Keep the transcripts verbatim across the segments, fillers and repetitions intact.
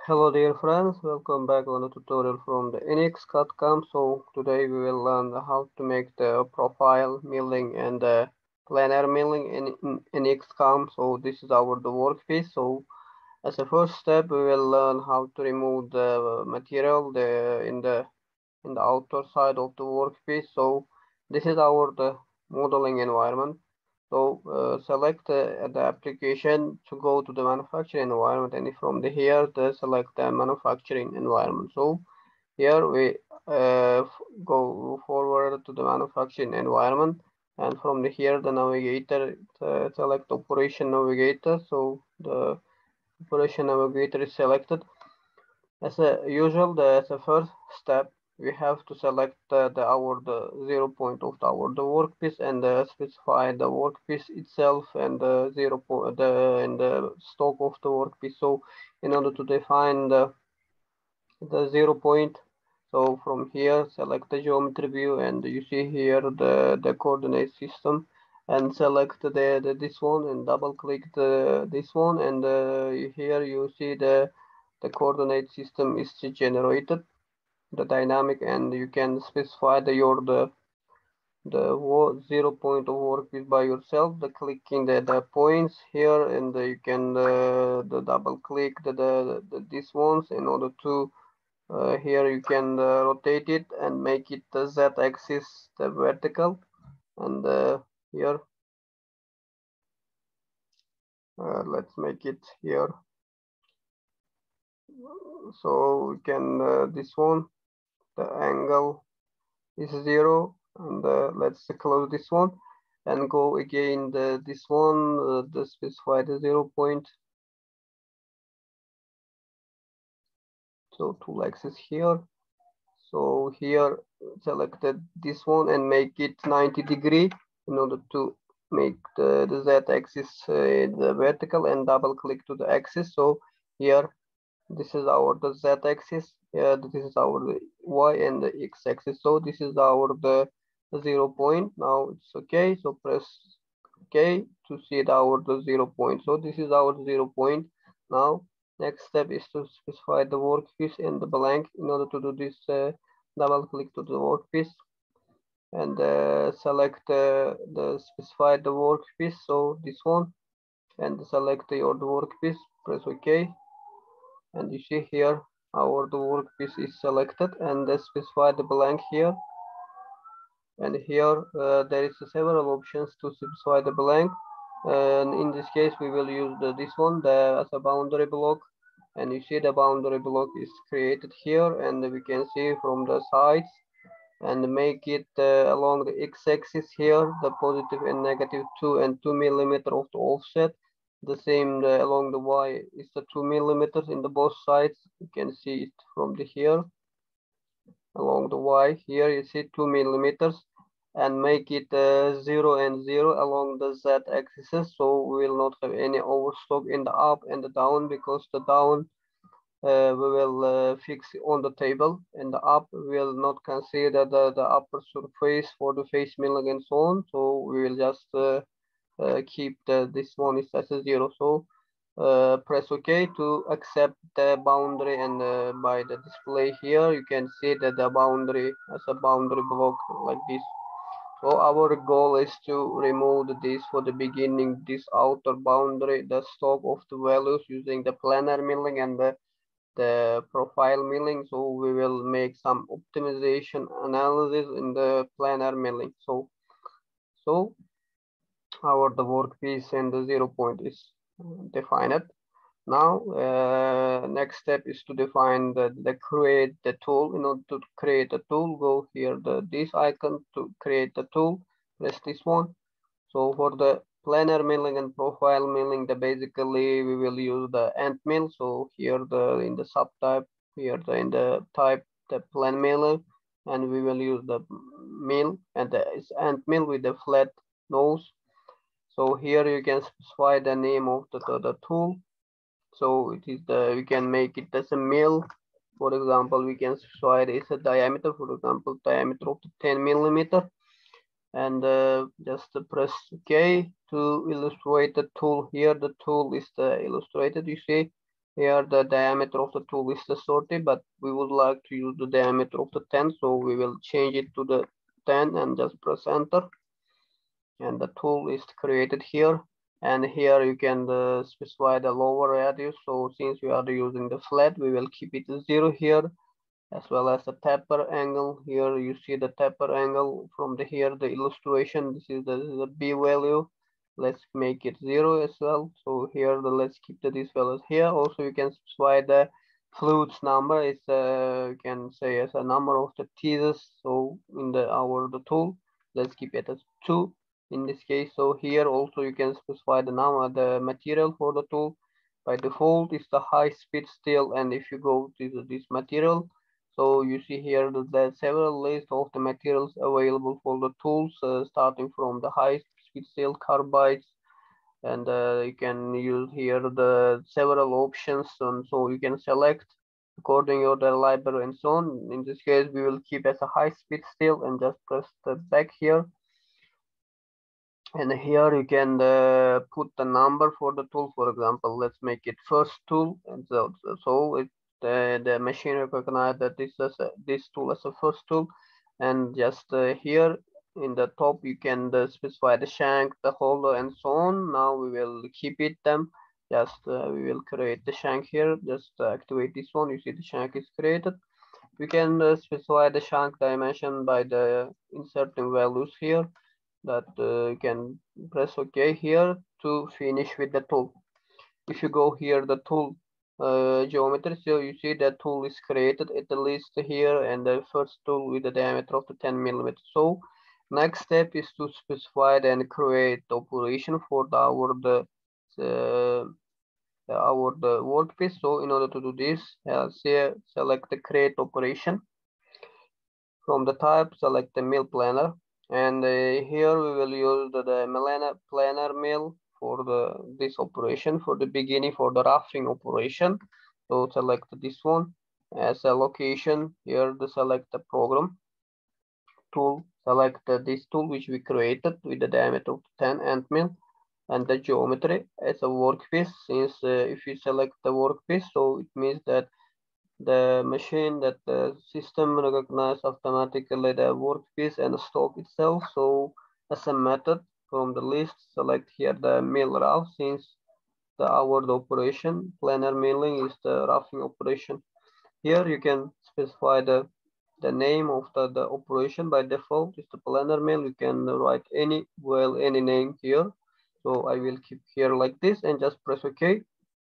Hello dear friends, welcome back on the tutorial from the N X CAM. So today we will learn how to make the profile milling and the planar milling in, in N X CAM. So this is our the workpiece. So as a first step we will learn how to remove the material the in the in the outer side of the workpiece. So this is our the modeling environment. So uh, select uh, the application to go to the manufacturing environment, and from the here the select the manufacturing environment. So here we uh, go forward to the manufacturing environment, and from the here the navigator uh, select operation navigator. So the operation navigator is selected. As a usual, the as a first step, we have to select the, the our the zero point of the, our the workpiece and uh, specify the workpiece itself and the zero point the and the stock of the workpiece. So in order to define the the zero point, so from here select the geometry view, and you see here the the coordinate system, and select the, the this one and double click the this one, and uh, here you see the the coordinate system is generated the dynamic, and you can specify the your the the zero point of workpiece by yourself, the clicking the, the points here, and uh, you can uh, the double click the, the, the these ones in order to uh, here you can uh, rotate it and make it the z axis the vertical, and uh, here uh, let's make it here, so we can uh, this one the angle is zero, and uh, let's close this one and go again the this one uh, the specify the zero point, so two axis here, so here selected this one and make it ninety degree in order to make the, the z axis uh, the vertical, and double click to the axis. So here this is our the z axis, yeah, this is our the y and the x axis, so this is our the zero point. Now it's okay, so press okay to see it our the zero point. So this is our zero point. Now next step is to specify the workpiece and the blank. In order to do this, uh, double click to the workpiece and uh, select uh, the specify the workpiece, so this one, and select your the workpiece, press ok, and you see here our the workpiece is selected, and uh, specify the blank here, and here uh, there is several options to specify the blank, and in this case we will use the, this one the, as a boundary block, and you see the boundary block is created here, and we can see from the sides and make it uh, along the x-axis here the positive and negative two and two millimeter of the offset, the same the, along the y is the two millimeters in the both sides. You can see it from the here along the y, here you see two millimeters, and make it uh, zero and zero along the z axis, so we will not have any overstock in the up and the down, because the down uh, we will uh, fix on the table, and the up will not consider the, the upper surface for the face milling and so on, so we will just uh, uh, keep the this one is as a zero. So uh, press OK to accept the boundary, and uh, by the display here you can see that the boundary as a boundary block like this. So our goal is to remove this for the beginning, this outer boundary, the stock of the values using the planar milling and the the profile milling. So we will make some optimization analysis in the planar milling. So so our the workpiece and the zero point is defined. Now uh, next step is to define the, the create the tool. In order to create a tool, go here the this icon to create the tool, press this one. So for the planar milling and profile milling, the basically we will use the end mill. So here the in the subtype, here the in the type the plan miller, and we will use the mill, and the is end mill with the flat nose. So here you can specify the name of the, the, the tool. So it is the we can make it as a mill. For example, we can specify it as a diameter. For example, diameter of ten millimeter, and uh, just press OK to illustrate the tool. Here the tool is the illustrated, you see, Here the diameter of the tool is the thirty, but we would like to use the diameter of the ten, so we will change it to the ten and just press enter. And the tool is created here. And here you can uh, specify the lower radius. So since we are using the flat, we will keep it zero here, as well as the taper angle. Here you see the taper angle from the here, the illustration. This is the, the B value. Let's make it zero as well. So here the let's keep the these values here. Also you can specify the fluids number. It's uh, you can say as a number of the teethers. So in the our the tool, let's keep it as two in this case. So here also you can specify the number, the material for the tool. By default is the high speed steel, and if you go to this material, so you see here that there's several lists of the materials available for the tools, uh, starting from the high speed steel carbides, and uh, you can use here the several options, and so you can select according to the library and so on. In this case, we will keep as a high speed steel and just press the back here. And here you can uh, put the number for the tool. For example, let's make it first tool, and so, so it the, the machine recognize that this is a, this tool as a first tool. And just uh, here in the top you can uh, specify the shank, the holder, and so on. Now we will keep it them. Just uh, we will create the shank here. Just uh, activate this one. You see the shank is created. We can uh, specify the shank dimension by the inserting values here, that uh, you can press OK here to finish with the tool. If you go here, the tool uh, geometry, so you see that tool is created at the list here, and the first tool with the diameter of the ten millimeters. So next step is to specify and create the operation for the our the uh, our the workpiece. So in order to do this, uh, say, select the create operation. From the type, select the mill planer. And uh, here we will use the, the planer mill for the this operation for the beginning for the roughing operation. So select this one as a location. Here to select the program tool. Select uh, this tool which we created with the diameter of ten end mill, and the geometry as a workpiece. Since uh, if you select the workpiece, so it means that the machine that the system recognizes automatically the workpiece and stop itself. So as a method from the list, select here the mill rough, since the our the operation planer milling is the roughing operation. Here you can specify the the name of the, the operation. By default is the planer mill. You can write any well any name here. So I will keep here like this and just press OK.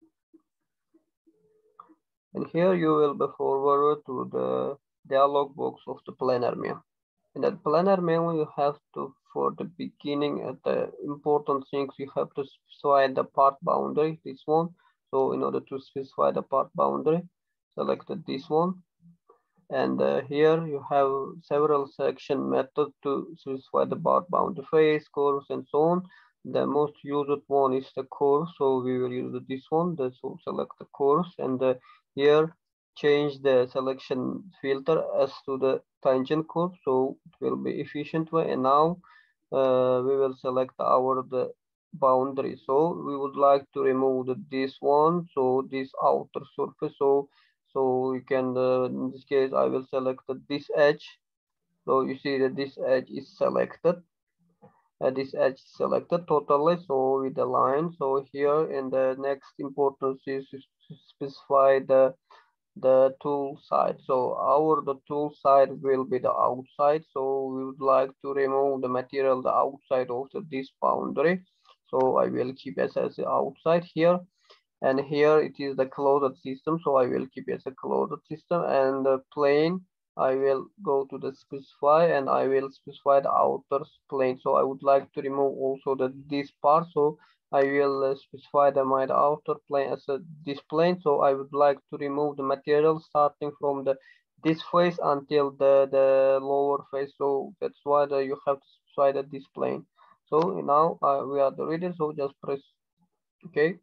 And here you will be forwarded to the dialog box of the planer mill. In that planer mill, you have to, for the beginning, at the important things, you have to specify the part boundary, this one. So in order to specify the part boundary, select this one. And uh, here you have several selection methods to specify the part boundary, face, course, and so on. The most used one is the course, so we will use this one. So select the course, and uh, here change the selection filter as to the tangent course, so it will be efficient way. And now uh, we will select our the boundary. So we would like to remove the, this one, so this outer surface. So so you can uh, in this case I will select the, this edge. So you see that this edge is selected. Uh, this edge selected totally, so with the line. So here in the next importance is to specify the the tool side. So our the tool side will be the outside. So we would like to remove the material the outside of the, this boundary. So I will keep as as the outside here. And here it is the closed system. So I will keep as a closed system, and the plane I will go to the specify, and I will specify the outer plane. So I would like to remove also the this part. So I will uh, specify the my outer plane as a this plane. So I would like to remove the material starting from the this face until the the lower face. So that's why the, you have to specify the this plane. So now uh, we are ready. So just press OK.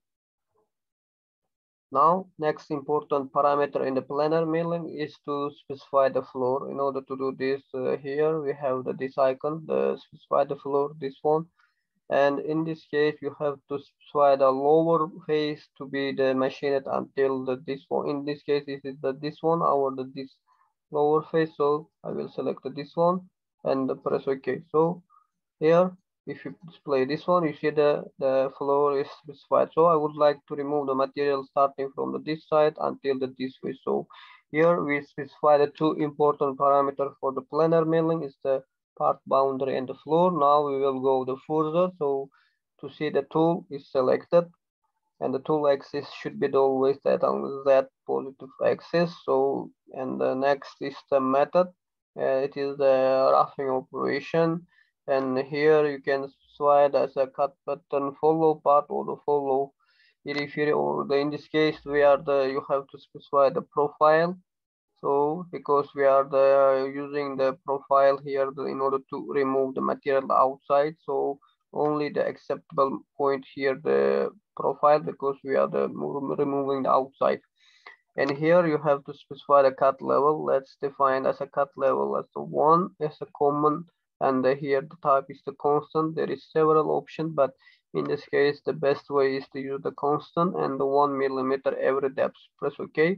Now, next important parameter in the planer milling is to specify the floor. In order to do this, uh, here we have the this icon, the specify the floor, this one. And in this case, you have to specify the lower face to be the machined until the this one. In this case, this is the this one or the this lower face. So I will select this one and press OK. So here, if you display this one, you see the, the floor is specified. So I would like to remove the material starting from the this side until the this way. So here we specify the two important parameters for the planar milling is the part boundary and the floor. Now we will go the further. So to see the tool is selected and the tool axis should be always that on that positive axis. So and the next is the method. Uh, it is the roughing operation, and here you can slide as a cut button follow part or the follow periphery, or the, in this case we are the you have to specify the profile. So because we are the using the profile here the, in order to remove the material outside, so only the acceptable point here the profile, because we are the removing the outside. And here you have to specify the cut level. Let's define as a cut level as the one as a common, and the, here the type is the constant. There is several options, but in this case the best way is to use the constant and the one millimeter every depth. Press OK.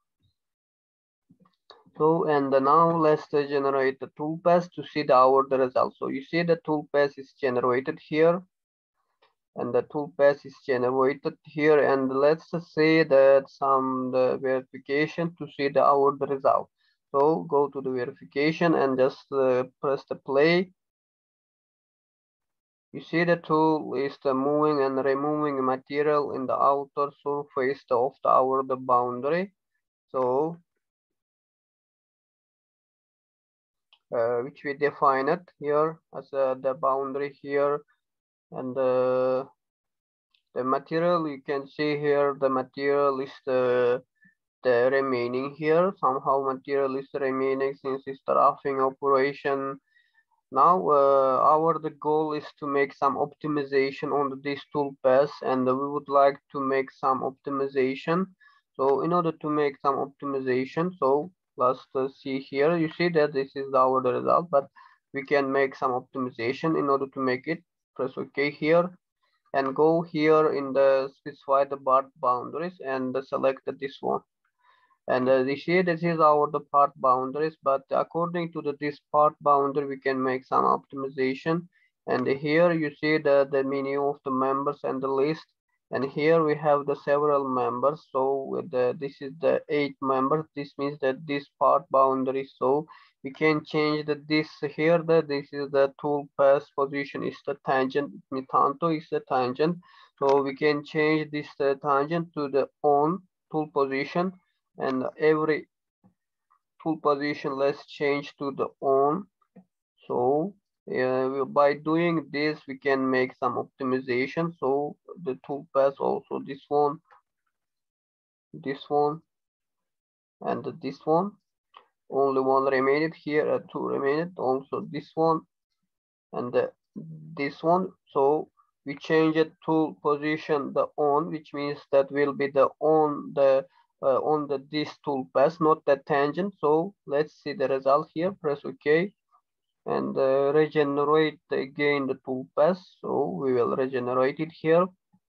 So, and now let's generate the toolpath to see the our the result. So you see the toolpath is generated here, and the toolpath is generated here. And let's say that some the verification to see the our the result. So go to the verification and just uh, press the play. You see the tool is the moving and removing material in the outer surface of the our the boundary. So Uh, which we define it here as uh, the boundary here, and uh, the material you can see here the material is the the remaining here. Somehow material is remaining since it's the roughing operation. Now uh, our the goal is to make some optimization on this toolpath, and we would like to make some optimization. So in order to make some optimization, so let's uh, see here. You see that this is our the result, but we can make some optimization. In order to make it, press OK here and go here in the specify the part boundaries and select this one. And uh, you see this is our the part boundaries, but according to the this part boundary we can make some optimization. And here you see the the menu of the members and the list, and here we have the several members. So with the this is the eight members, this means that this part boundary, so we can change the this here the this is the tool path position is the tangent, mitanto is the tangent, so we can change this uh, tangent to the on tool position, and every tool position let's change to the on. So uh, by doing this we can make some optimization. So the tool path also this one, this one, and this one, only one remained here, uh, two remained, also this one and uh, this one. So we change it to position the on, which means that will be the on the uh, on the this tool path, not the tangent. So let's see the result here. Press OK and uh, regenerate again the tool path. So we will regenerate it here.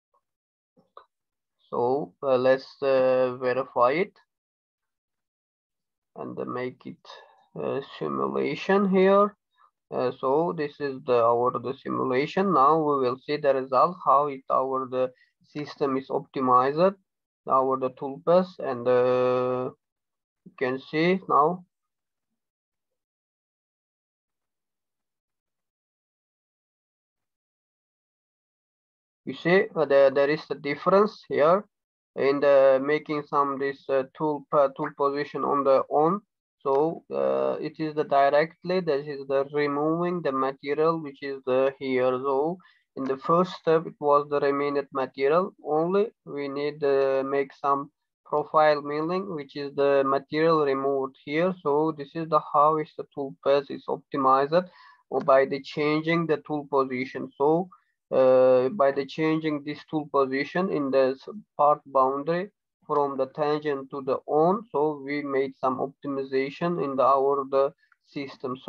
So uh, let's uh, verify it and uh, make it uh, simulation here. Uh, so this is the our the simulation. Now we will see the result, how it our the system is optimized, our the toolpath, and uh, you can see now. You see uh, there, there is a difference here in the making some this uh, tool uh, tool position on the on. So uh, it is the directly that is the removing the material which is the here. So in the first step it was the remaining material only. We need to make some profile milling, which is the material removed here. So this is the how is the tool path is optimized or by the changing the tool position. So uh, by the changing this tool position in the part boundary from the tangent to the on, so we made some optimization in the our the system. So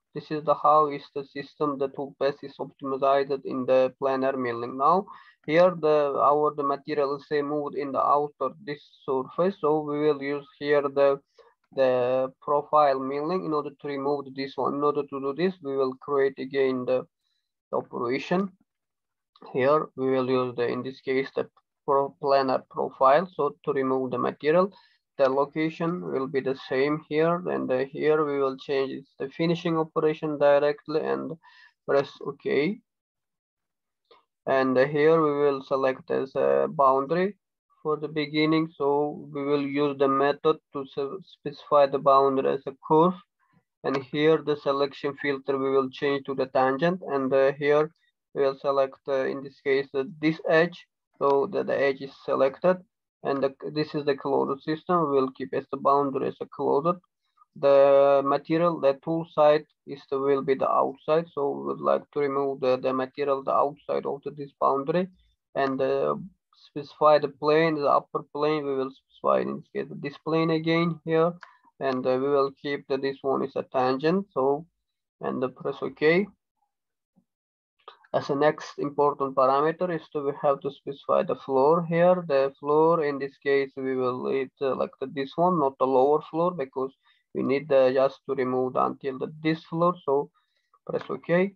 this is the how is the system, the toolpath is optimized in the planar milling. Now here the our the material is say moved in the outer this surface, so we will use here the the profile milling in order to remove this one. In order to do this, we will create again the, the operation. Here we will use the, in this case, the pro planar profile. So to remove the material, the location will be the same here, and uh, here we will change the finishing operation directly and press OK. And uh, here we will select as a boundary for the beginning. So we will use the method to specify the boundary as a curve. And here the selection filter we will change to the tangent, and uh, here we will select uh, in this case uh, this edge, so that the edge is selected, and the, this is the closed system. We will keep as the boundary as a closed. The material, the tool side is the, will be the outside, so we would like to remove the, the material the outside of the, this boundary, and uh, specify the plane, the upper plane we will specify in this case this plane again here, and uh, we will keep that this one is a tangent. So and the press OK. As a next important parameter is to we have to specify the floor here. The floor in this case we will select this one, not the lower floor, because we need uh, just to remove the, until the, this floor. So press OK.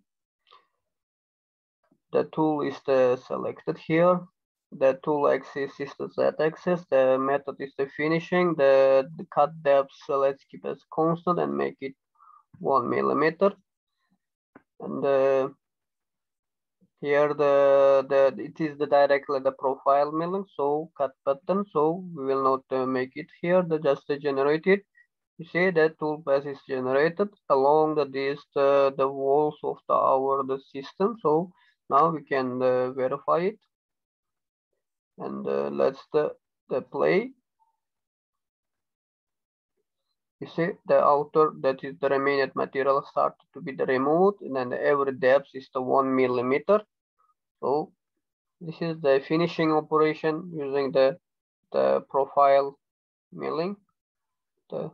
The tool is the selected here. The tool axis is the Z axis. The method is the finishing. The, the cut depth, so let's keep it constant and make it one millimeter. And uh, here the the it is the directly the profile milling. So cut button. So we will not uh, make it here. The just uh, generate it. You see that toolpath is generated along the this the, the walls of the our the system. So now we can uh, verify it. And uh, let's the, the play. You see the outer, that is the remaining material started to be the removed, and then every depth is the one millimeter. So this is the finishing operation using the the profile milling. The,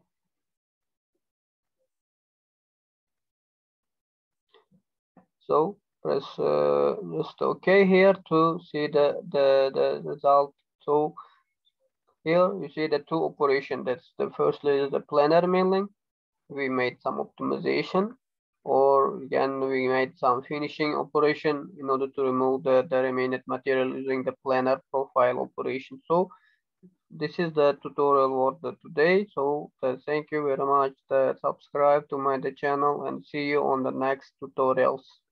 so press uh, just OK here to see the the the result. So here you see the two operations. That's the first is the planar milling. We made some optimization, or again we made some finishing operation in order to remove the, the remaining material using the planar profile operation. So this is the tutorial for today. So uh, thank you very much. Uh, subscribe to my the channel and see you on the next tutorials.